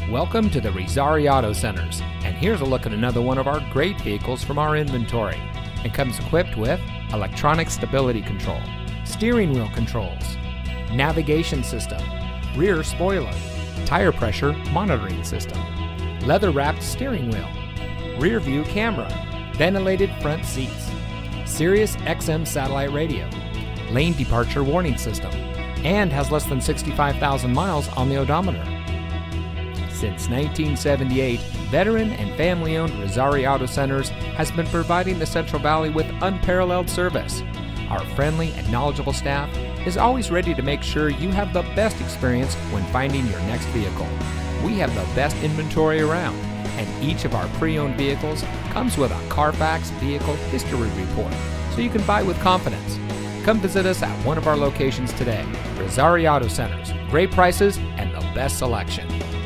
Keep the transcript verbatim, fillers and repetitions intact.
Welcome to the Rizari Auto Centers, and here's a look at another one of our great vehicles from our inventory. It comes equipped with electronic stability control, steering wheel controls, navigation system, rear spoiler, tire pressure monitoring system, leather-wrapped steering wheel, rear view camera, ventilated front seats, Sirius X M satellite radio, lane departure warning system, and has less than sixty-five thousand miles on the odometer. Since nineteen seventy-eight, veteran and family-owned Rizari Auto Centers has been providing the Central Valley with unparalleled service. Our friendly and knowledgeable staff is always ready to make sure you have the best experience when finding your next vehicle. We have the best inventory around, and each of our pre-owned vehicles comes with a Carfax Vehicle History Report, so you can buy with confidence. Come visit us at one of our locations today. Rizari Auto Centers, great prices and the best selection.